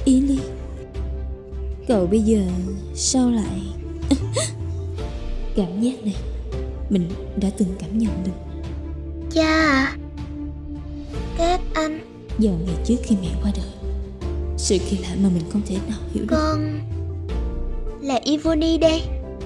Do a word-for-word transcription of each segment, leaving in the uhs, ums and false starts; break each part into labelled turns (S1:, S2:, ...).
S1: Yến Ly, cậu bây giờ sao lại cảm giác này mình đã từng cảm nhận được.
S2: Cha à, các anh.
S1: Giờ ngày trước khi mẹ qua đời, sự kỳ lạ mà mình không thể nào hiểu được.
S2: Con là Yvonne đây.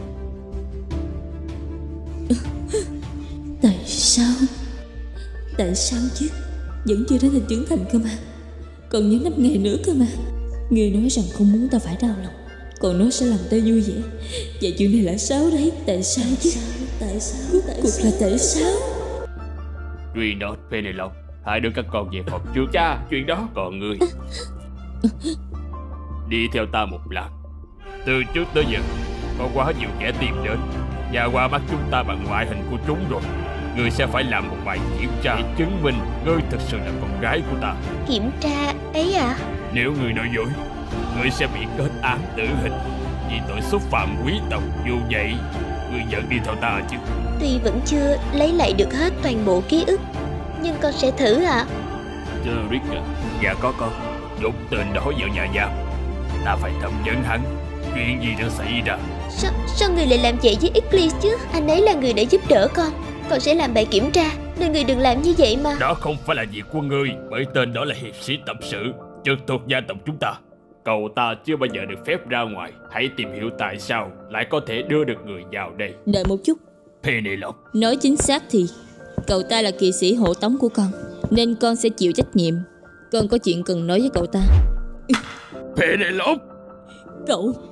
S1: Tại sao? Tại sao chứ? Vẫn chưa đến thành trưởng thành cơ mà, còn những năm ngày nữa cơ mà. Người nói rằng không muốn ta phải đau lòng, còn nó sẽ làm ta vui vẻ. Vậy chuyện này là sao đấy? Tại sao chứ? Tại sao? Rốt cuộc là tại sao?
S3: Reynolds, Penelope, hãy đưa các con về phòng trước. Cha, chuyện đó. Còn ngươi đi theo ta một lát. Từ trước tới giờ có quá nhiều kẻ tìm đến và qua mắt chúng ta bằng ngoại hình của chúng rồi. Ngươi sẽ phải làm một bài kiểm tra để chứng minh ngươi thực sự là con gái của ta.
S2: Kiểm tra ấy à?
S3: Nếu ngươi nói dối, ngươi sẽ bị kết án tử hình vì tội xúc phạm quý tộc. Dù vậy, ngươi vẫn đi theo ta chứ?
S2: Tuy vẫn chưa lấy lại được hết toàn bộ ký ức, nhưng con sẽ thử ạ. À?
S3: Derek à? Dạ có con. Nhốt tên đó vào nhà giam. Ta phải thẩm vấn hắn. Chuyện gì đã xảy ra?
S2: Sao, sao người lại làm vậy với Eclipse chứ? Anh ấy là người đã giúp đỡ con. Con sẽ làm bài kiểm tra, nên người đừng làm như vậy mà.
S3: Đó không phải là việc của ngươi, bởi tên đó là hiệp sĩ tập sự, trực thuộc gia tộc chúng ta. Cậu ta chưa bao giờ được phép ra ngoài. Hãy tìm hiểu tại sao lại có thể đưa được người vào đây.
S1: Đợi một chút.
S3: Penelope,
S1: nói chính xác thì cậu ta là kỵ sĩ hộ tống của con, nên con sẽ chịu trách nhiệm. Con có chuyện cần nói với cậu ta.
S3: Penelope,
S1: Cậu